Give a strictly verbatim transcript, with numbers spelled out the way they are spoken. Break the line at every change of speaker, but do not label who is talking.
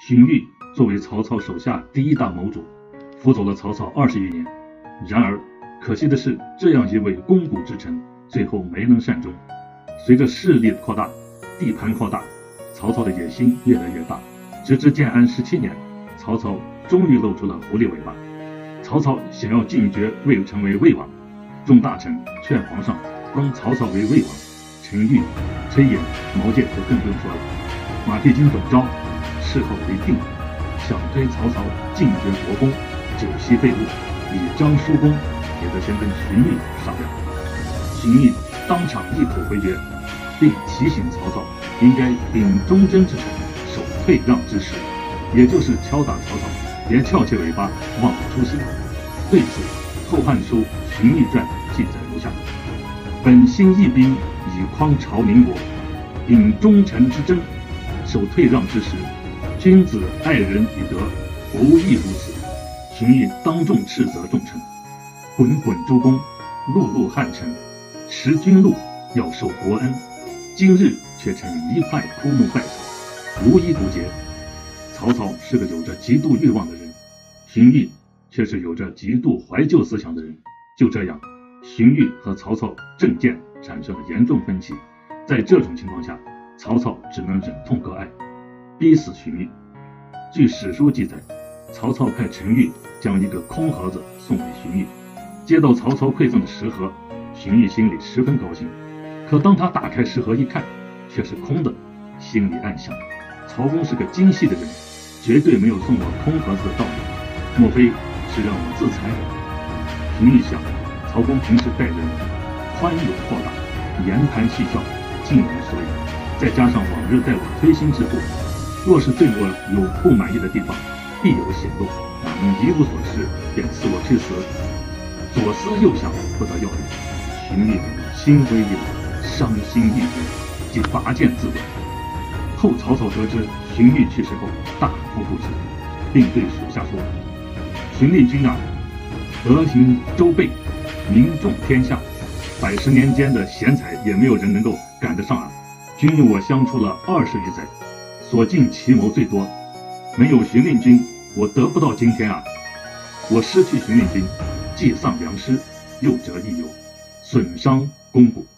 荀彧作为曹操手下第一大谋主，辅佐了曹操二十余年。然而，可惜的是，这样一位肱骨之臣，最后没能善终。随着势力扩大，地盘扩大，曹操的野心越来越大。直至建安十七年，曹操终于露出了狐狸尾巴。曹操想要进爵魏成为魏王，众大臣劝皇上封曹操为魏王。陈馀、崔琰、毛玠就更不用说了。马屁精董昭事后为定，想推曹操进爵国公，酒席被误，以彰叔公，也得先跟荀彧商量。荀彧当场一口回绝，并提醒曹操应该秉忠贞之诚，守退让之实，也就是敲打曹操别翘起尾巴忘了初心。对此，《后汉书·荀彧传》记载如下：本兴义兵以匡朝宁国，秉忠臣之贞，守退让之实，君子爱人以德，不亦如此。荀彧当众斥责众臣：滚滚诸公，碌碌汉臣，持君禄，要受国恩，今日却成一派枯木败草，无一独节。曹操是个有着极度欲望的人，荀彧却是有着极度怀旧思想的人。就这样，荀彧和曹操政见产生了严重分歧。在这种情况下，曹操只能忍痛割爱，逼死荀彧。据史书记载，曹操派陈馀将一个空盒子送给荀彧，接到曹操馈赠的食盒，荀彧心里十分高兴。可当他打开食盒一看，却是空的，心里暗想：曹公是个精细的人，绝对没有送我空盒子的道理，莫非是让我自裁？荀彧想，曹公平时待人宽容豁达，言谈细笑，尽无所以，再加上往日待我推心置腹，若是对我有不满意的地方，必有显露，哪能一无所事便赐我去死？左思右想，不得要领，荀彧心灰意冷，伤心欲绝，即拔剑自刎。后曹操得知荀彧去世后，大哭不止，并对属下说：荀立君啊，德行周备，名重天下，百十年间的贤才也没有人能够赶得上啊！君与我相处了二十余载，所尽奇谋最多，没有荀令君，我得不到今天啊！我失去荀令君，既丧良师，又折益友，损伤肱骨。